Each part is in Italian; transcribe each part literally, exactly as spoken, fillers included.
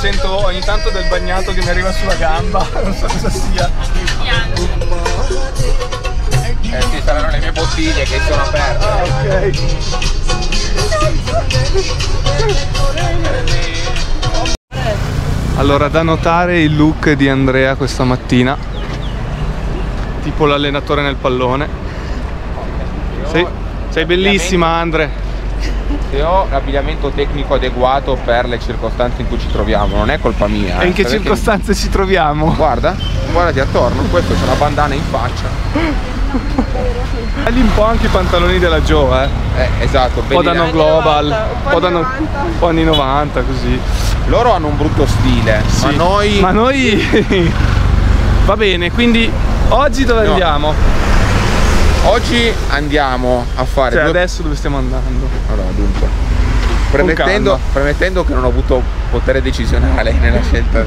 sento ogni tanto del bagnato che mi arriva sulla gamba, non so cosa sia. Eh sì, saranno le mie bottiglie che sono aperte. Ah, ok. Allora, da notare il look di Andrea questa mattina, tipo l'allenatore nel pallone. Sì, sei bellissima Andre. Se ho l'abbigliamento tecnico adeguato per le circostanze in cui ci troviamo, non è colpa mia. E in eh, che circostanze che... ci troviamo? Guarda, guardati attorno, questo c'è una bandana in faccia. Tagli un po' anche i pantaloni della Joe, eh. Eh, esatto, un po' da No Global, un po' da no, un po' anni novanta, così. Loro hanno un brutto stile, sì. ma noi... Ma noi... Va bene, quindi oggi dove no. andiamo? Oggi andiamo a fare... Cioè due... adesso dove stiamo andando? Allora, dunque, premettendo, premettendo che non ho avuto potere decisionale nella scelta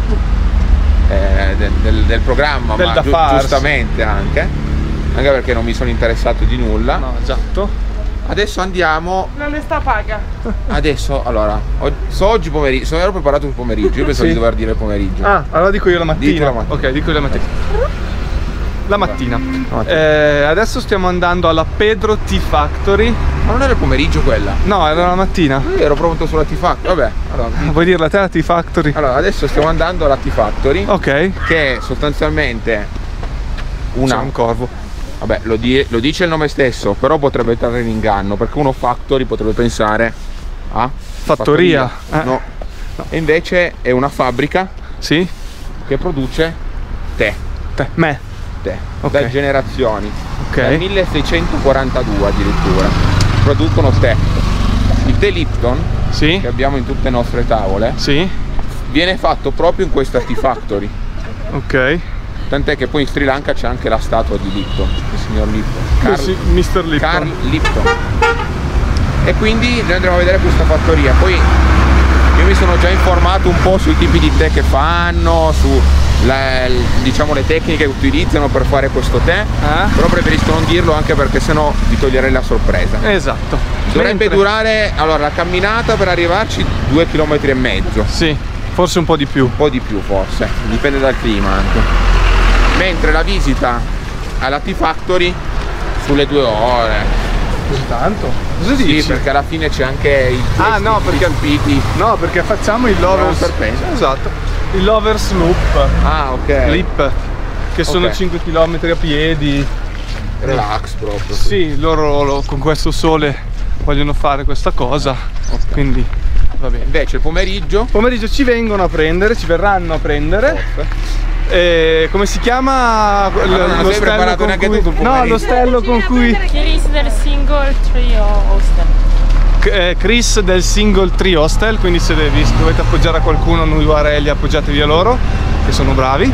eh, del, del, del programma, del ma giu giustamente anche, anche perché non mi sono interessato di nulla. No, esatto. Adesso andiamo... Non ne sta paga. Adesso, allora, so oggi pomeriggio, sono ero preparato il pomeriggio, io pensavo sì. di dover dire il pomeriggio. Ah, allora dico io la mattina. Dico la mattina. Ok, dico io la mattina. La mattina. Eh, adesso stiamo andando alla Pedro Tea Factory. Ma non era il pomeriggio quella? No, era la mattina. Io ero pronto sulla Tea Factory. Vabbè, allora. Vuoi dirla te la Tea Factory? Allora, adesso stiamo andando alla Tea Factory. Ok. Che è sostanzialmente una... C'è un corvo. Vabbè, lo, di lo dice il nome stesso, però potrebbe entrare in inganno, perché uno factory potrebbe pensare a fattoria. fattoria. Eh. No. no. E invece è una fabbrica sì. che produce tè. Tè. Me. Tè. Okay. Da generazioni. Okay. Dal milleseicentoquarantadue addirittura. Producono tè. Il tè Lipton, sì. che abbiamo in tutte le nostre tavole, sì. viene fatto proprio in questa Tea Factory. Ok. Tant'è che poi in Sri Lanka c'è anche la statua di Lipton, il signor Lipton, Carl, sì, mister Lipton. Carl Lipton. E quindi noi andremo a vedere questa fattoria. Poi io mi sono già informato un po' sui tipi di tè che fanno, su la, diciamo le tecniche che utilizzano per fare questo tè, eh? Però preferisco non dirlo anche perché sennò vi toglierei la sorpresa. Esatto. Dovrebbe Mentre... durare, allora la camminata per arrivarci due chilometri e mezzo. Sì, forse un po' di più. Un po' di più forse, dipende dal clima anche. Mentre la visita alla Tea Factory sulle due ore. Così tanto? Cosa sì, dici? perché alla fine c'è anche il ah no perché piti. no perché facciamo il lovers esatto il lovers loop. Ah ok. Lip che sono okay. cinque chilometri a piedi. Relax proprio. Sì, loro lo, con questo sole vogliono fare questa cosa, okay. Quindi va bene. Invece il pomeriggio pomeriggio ci vengono a prendere, ci verranno a prendere. Forse. Eh, come si chiama ah, non lo sei preparato neanche cui... tu sul no, lo stello con cui Chris del Single Tree Hostel. Eh, Chris del Single Tree Hostel, quindi se devi, dovete appoggiare a qualcuno non U R L appoggiatevi a loro che sono bravi.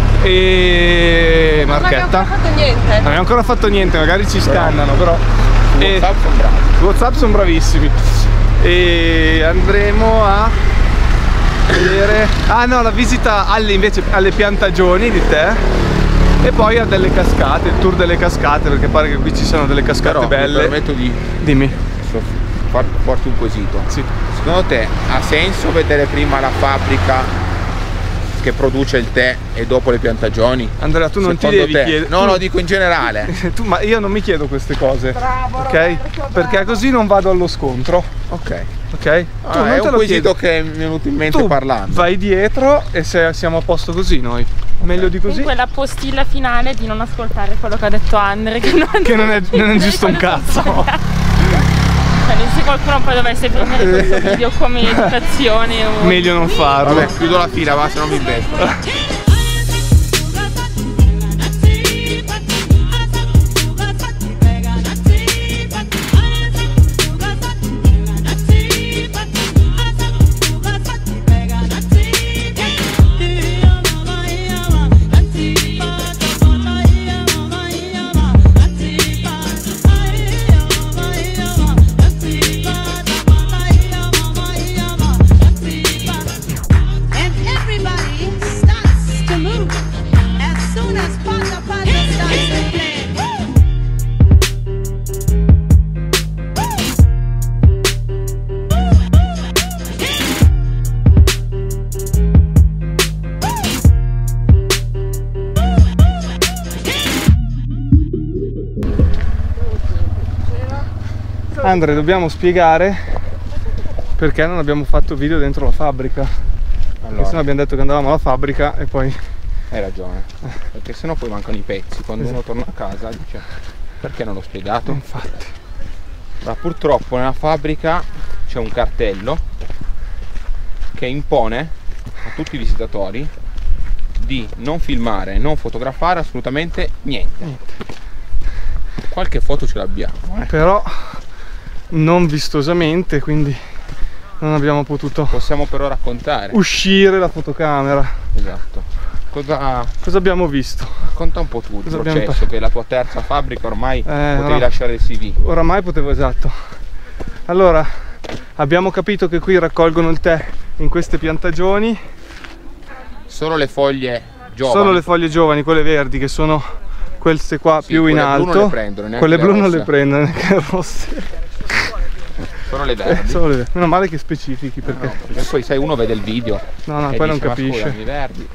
E non Marchetta non abbiamo ancora fatto niente non abbiamo ancora fatto niente, magari ci scannano però su e... WhatsApp sono bravi, su WhatsApp sono bravissimi. E andremo a vedere ah no la visita alle invece alle piantagioni di tè e poi a delle cascate, il tour delle cascate, perché pare che qui ci siano delle cascate però belle. Mi permetto di dimmi farti un quesito. Sì. Secondo te ha senso vedere prima la fabbrica che produce il tè e dopo le piantagioni? Andrea, tu non Secondo ti devi te? chiedere. No, tu... no, dico in generale. tu, ma io non mi chiedo queste cose. Bravo, ok? Roberto, bravo. Perché così non vado allo scontro. Ok. Ok? Ah, tu non è te un lo quesito chiedo. che mi è venuto in mente tu parlando. Vai dietro e se siamo a posto così noi. Meglio di così. Quella postilla finale di non ascoltare quello che ha detto Andre, che non, che non è, non è giusto un cazzo. Se qualcuno poi dovesse prendere questo video come educazione o... meglio non farlo. Vabbè, chiudo la fila, va, se no mi investo. Andre, dobbiamo spiegare perché non abbiamo fatto video dentro la fabbrica. Allora, Perché sennò abbiamo detto che andavamo alla fabbrica e poi... hai ragione, perché sennò poi mancano i pezzi. Quando uno torna a casa dice perché non l'ho spiegato? Infatti. Ma purtroppo nella fabbrica c'è un cartello che impone a tutti i visitatori di non filmare, non fotografare assolutamente niente. Niente. Qualche foto ce l'abbiamo, eh. Però non vistosamente, quindi non abbiamo potuto Possiamo però raccontare. uscire la fotocamera. Esatto. Cosa Cosa abbiamo visto? Racconta un po' tu il Cosa abbiamo processo, che è la tua terza fabbrica, ormai Eh, potevi no. lasciare il C V. Oramai potevo, esatto. Allora, abbiamo capito che qui raccolgono il tè in queste piantagioni. Solo le foglie giovani. Solo le foglie giovani, quelle verdi, che sono queste qua Sì, più in quelle blu non alto. le prendono, neanche quelle le blu non rosse. le prendono, neanche le rosse. Solo le verdi. Solo le verdi. Meno male che specifichi, perché... No, perché poi sai, uno vede il video No, no, e poi non dice, "Ma capisce." scusami, i verdi.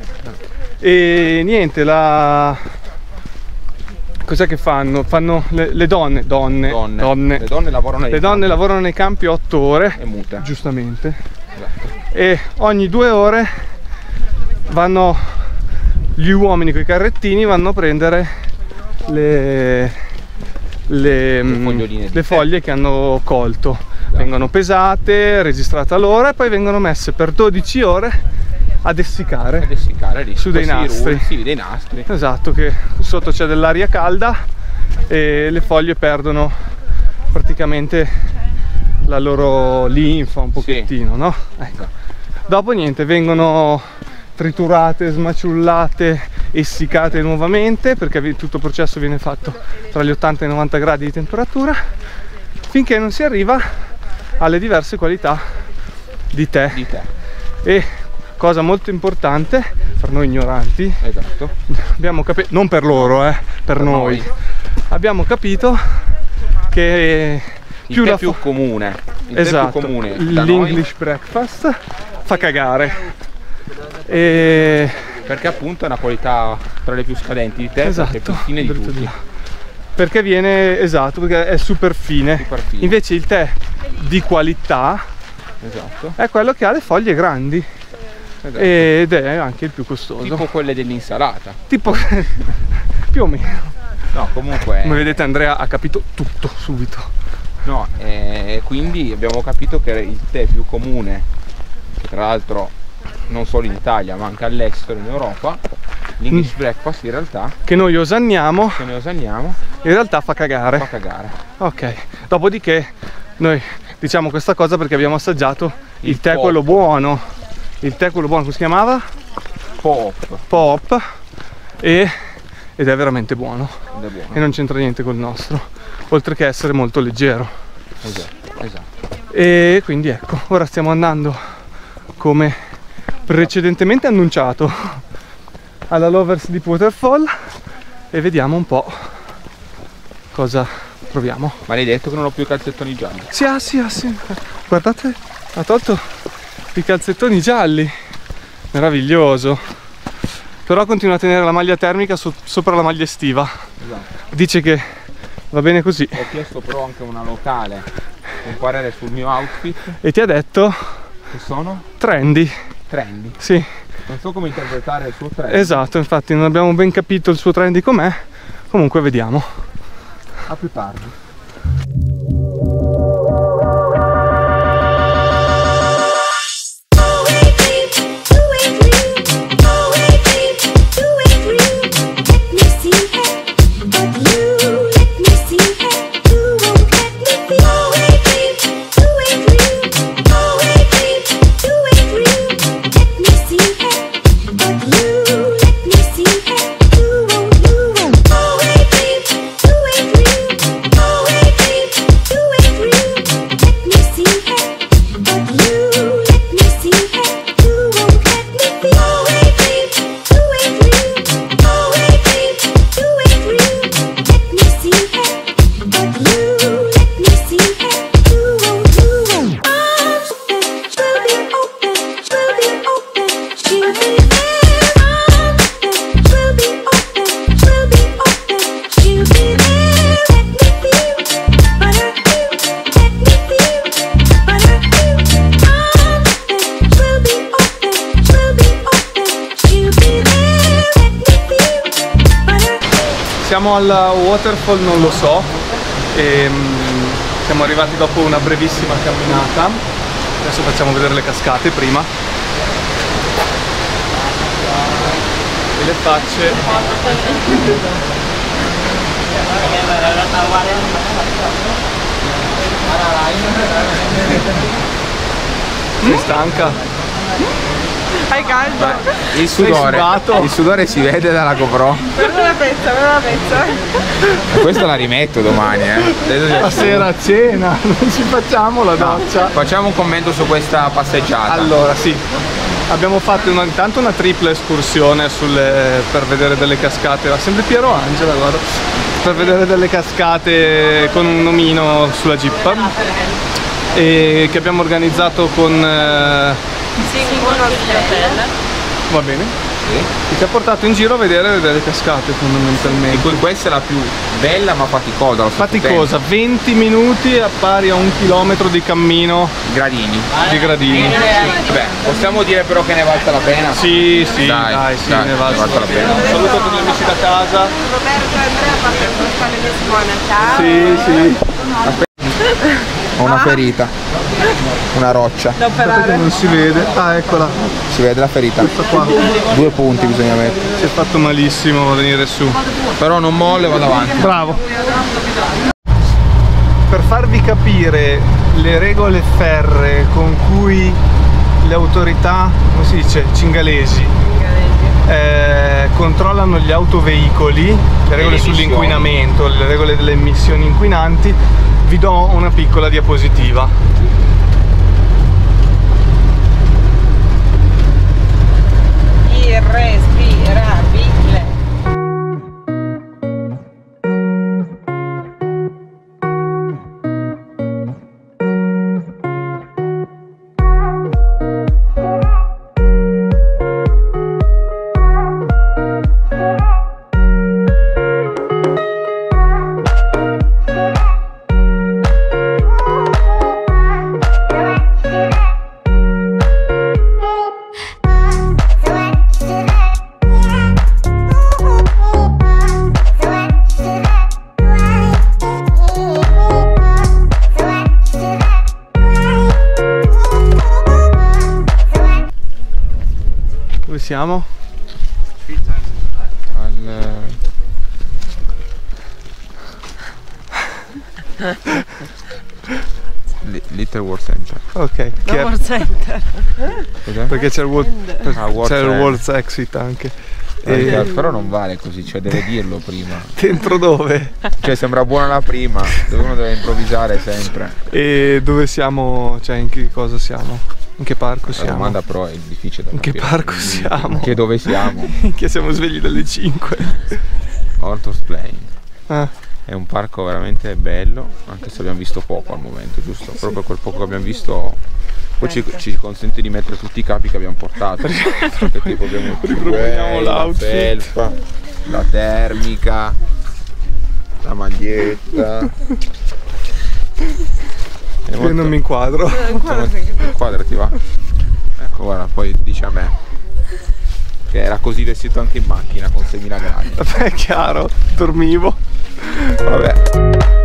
E niente, la... Cos'è che fanno? Fanno le, le donne, donne, Donne. donne. Le donne lavorano nei Le donne campi. lavorano nei campi otto ore, E mute. giustamente, Esatto. e ogni due ore vanno gli uomini con i carrettini vanno a prendere le, le, mm, foglioline di le tè. foglie che hanno colto. Vengono pesate, registrata l'ora e poi vengono messe per dodici ore ad essiccare. Ed essiccare lì. Su dei Poi si nastri. rulla, sì, dei nastri. Esatto, che sotto c'è dell'aria calda e le foglie perdono praticamente la loro linfa un pochettino, no? Ecco. Dopo niente, vengono triturate, smaciullate, essiccate nuovamente, perché tutto il processo viene fatto tra gli ottanta e i novanta gradi di temperatura, finché non si arriva alle diverse qualità di tè. Di tè. E cosa molto importante per noi ignoranti, Esatto. abbiamo capito, non per loro, eh, per, Per noi. noi. Abbiamo capito che Il più tè la più fa- comune. Il esatto, tè più comune da l'English breakfast fa cagare. E noi, perché appunto è una qualità tra le più scadenti di tè, esatto, perché è più fine di dritto di tutti. là. Perché viene, esatto, perché è super fine. Super fine. Invece il tè di qualità Esatto. è quello che ha le foglie grandi Esatto. ed è anche il più costoso. Tipo quelle dell'insalata. Tipo più o meno. No, comunque. Come vedete Andrea ha capito tutto subito. No, e quindi abbiamo capito che il tè più comune, che tra l'altro non solo in Italia ma anche all'estero in Europa, l'English Mm. breakfast in realtà, Che noi osanniamo, che noi osanniamo, in realtà fa cagare. fa cagare. Ok, dopodiché noi diciamo questa cosa perché abbiamo assaggiato il, Il tè pop. quello buono. Il tè quello buono, come si chiamava? Pop. Pop. E, ed è veramente buono. Ed è buono. E non c'entra niente col nostro, oltre che essere molto leggero. Esatto, esatto. E quindi ecco, ora stiamo andando come precedentemente annunciato alla Lovers Deep Waterfall e vediamo un po' cosa troviamo. Maledetto che non ho più i calzettoni gialli. Sì, ah, sì, ah, sì. Guardate, ha tolto i calzettoni gialli, meraviglioso. Però continua a tenere la maglia termica so- sopra la maglia estiva. Esatto. Dice che va bene così Ho chiesto però anche a una locale un parere sul mio outfit, e ti ha detto che sono trendy. trendy. Sì, Non so come interpretare il suo trend. esatto, infatti non abbiamo ben capito il suo trendy com'è. Comunque vediamo. A più tardi. Oh andremo alla waterfall non lo so. E, siamo arrivati dopo una brevissima camminata. Adesso facciamo vedere le cascate prima. E le facce. Sei stanca? Hai caldo? Il sudore, sudato? il sudore si vede dalla GoPro. Guarda la pezza, guarda la pezza. E questa la rimetto domani, eh. La sera a cena, non ci facciamo la doccia. Facciamo un commento su questa passeggiata. Allora, sì, abbiamo fatto una, intanto una tripla escursione sulle, per vedere delle cascate, va sempre Piero Angela, guarda, per vedere delle cascate con un omino sulla jeep, e che abbiamo organizzato con... Eh, Sì, uno hotel. va bene? Sì. Che ci ha portato in giro a vedere delle cascate fondamentalmente. E que- questa è la più bella ma faticosa. allo stesso Faticosa, tempo. venti minuti a pari a un chilometro di cammino Gradini. di gradini. Beh, possiamo dire però che ne valsa la pena? Sì, sì, Dai, dai, sì, dai, ne valsa ne valsa la pena. Un saluto a tutti gli amici da casa. Roberto e Andrea fanno il fare le suona. Ciao. Sì, sì. Ho una ferita. Una roccia. Da Aspetta che operare. non si vede. Ah, eccola. Si vede la ferita. Questa qua. Due punti bisogna mettere. Si è fatto malissimo a venire su. Però non molle, vado avanti. Bravo. Per farvi capire le regole ferree con cui le autorità, come si dice, cingalesi, eh, controllano gli autoveicoli, le regole le sull'inquinamento, le regole delle emissioni inquinanti, vi do una piccola diapositiva. Irrespirabile. Dove siamo? Al... Li- Little World Center. Ok, che è- World Center. Cos'è? perché c'è il World, Ah, World c'è il Center. World's Exit anche. Eh, E Però non vale così, cioè deve dirlo prima. dentro dove? Cioè sembra buona la prima, dove uno deve improvvisare sempre. E dove siamo? Cioè in che cosa siamo? In che parco La siamo? domanda però è difficile da In che capire. parco siamo? Che dove siamo? Che siamo svegli dalle cinque. Ortos Plain. Ah, È un parco veramente bello, anche se abbiamo visto poco al momento, giusto? Proprio quel poco che abbiamo visto poi ci, ci consente di mettere tutti i capi che abbiamo portato. Perché tipo abbiamo il Riproponiamo kiwi, la l'outfit. felpa, la termica, la maglietta. È io molto- non mi inquadro. Quadrati va. Ecco guarda, poi dice a me che era così vestito anche in macchina con seimila gradi. Vabbè, è chiaro, dormivo. Vabbè.